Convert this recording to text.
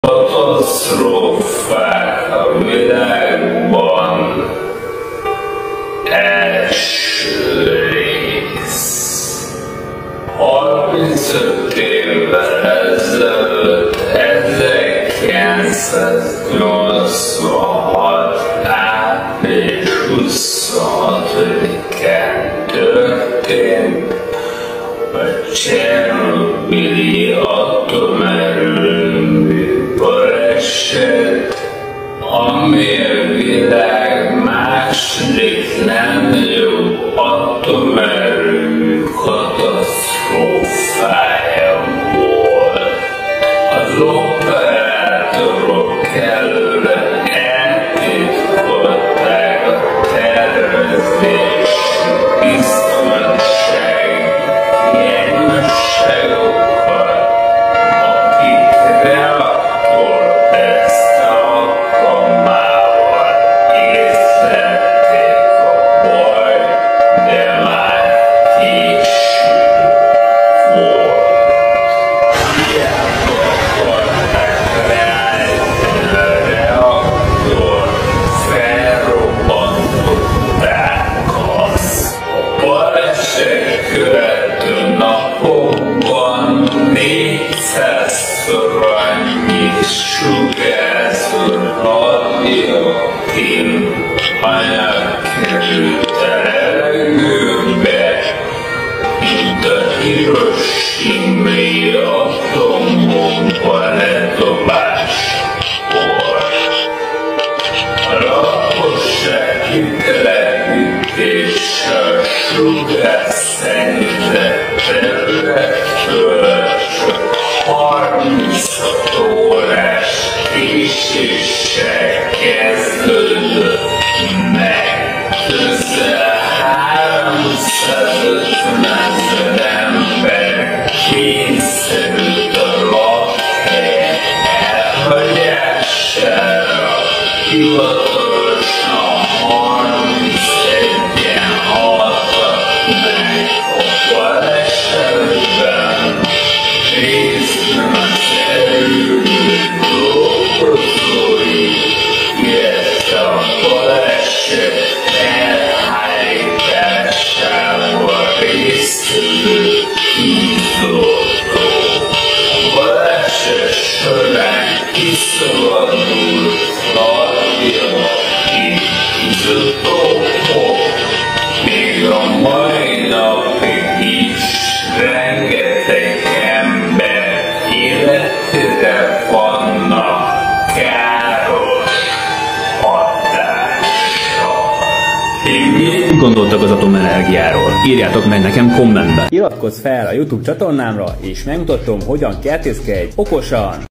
Katasztrófák a világban. Első rész. 35 évvel ezelőtt 1986. április 26-án történt a Csernobili atomerőmű baleset, ami a világ második legnagyobb atomerőmű katasztrófája volt. Az operátorok előre eltitkolták a tervezés biztonsági hiányosságokat, akik reaktorteszt alkalmával észlelték a bajt, de már késő volt. Hiába akarták leállítani a reaktort, felrobbantották azt. A baleset követő napokban 400-szor annyi sugárzó radioaktív anyag került a levegőbe, mint a hiroshimai atombomba ledobásakor. A lakosság kitelepítése a sugárszennyezett területről csak 36 órás késéssel kezdődött meg. Közel 350 000 ember kényszerült a lakhely elhagyására. Hivatalosan 31-en haltak meg a balesetben, részben az erőmű dolgozói, illetve a baleset elhárításával résztvevő tűzoltók. A baleset során kiszabadult radioaktív izotópok még a mai napig is rengeteg ember életére vannak káros hatással. Mit gondoltak az atomenergiáról? Írjátok meg nekem kommentbe. Iratkozz fel a YouTube csatornámra, és megmutatom, hogyan kertészkedj okosan!